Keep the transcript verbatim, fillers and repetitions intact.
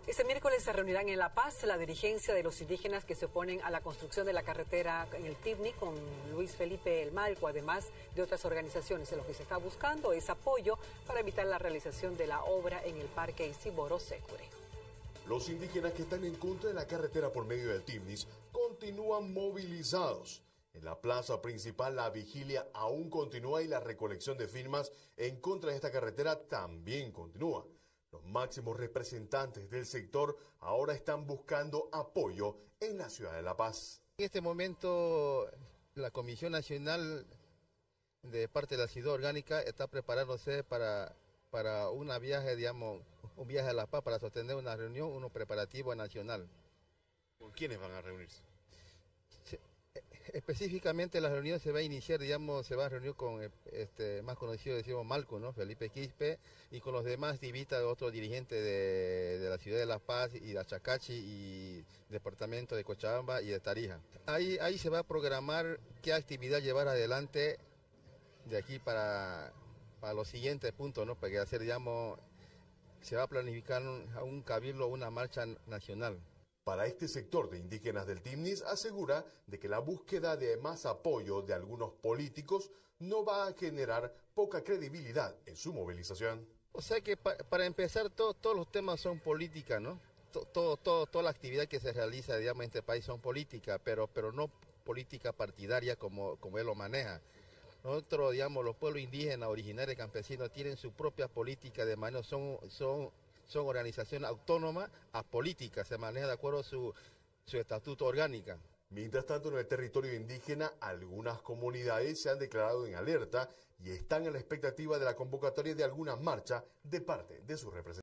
Este miércoles se reunirán en La Paz la dirigencia de los indígenas que se oponen a la construcción de la carretera en el Tibni con Luis Felipe El Malco, además de otras organizaciones. En lo que se está buscando es apoyo para evitar la realización de la obra en el Parque Isiboro Secure. Los indígenas que están en contra de la carretera por medio del Tibnis continúan movilizados. En la plaza principal la vigilia aún continúa y la recolección de firmas en contra de esta carretera también continúa. Los máximos representantes del sector ahora están buscando apoyo en la ciudad de La Paz. En este momento la Comisión Nacional de parte de la Ciudad Orgánica está preparándose para, para una viaje, digamos, un viaje a La Paz para sostener una reunión, uno preparativo nacional. ¿Con quiénes van a reunirse? Se, específicamente la reunión se va a iniciar, digamos, se va a reunir con este más conocido, decimos Malco, ¿no? Felipe Quispe, y con los demás divistas, otros dirigentes de, de la ciudad de La Paz y de Achacachi y departamento de Cochabamba y de Tarija. Ahí, ahí se va a programar qué actividad llevar adelante de aquí para, para los siguientes puntos, ¿no? Para hacer, digamos, se va a planificar un, un cabildo, una marcha nacional. Para este sector de indígenas del Tibnis asegura de que la búsqueda de más apoyo de algunos políticos no va a generar poca credibilidad en su movilización. O sea que pa para empezar todo, todos los temas son política, ¿no? Todo, todo, toda la actividad que se realiza, digamos, en este país son política, pero, pero no política partidaria como, como él lo maneja. Nosotros, digamos, los pueblos indígenas, originarios, campesinos, tienen su propia política de manejo, son... son son organizaciones autónomas, apolíticas, se maneja de acuerdo a su, su estatuto orgánica. Mientras tanto, en el territorio indígena, algunas comunidades se han declarado en alerta y están a la expectativa de la convocatoria de alguna marcha de parte de sus representantes.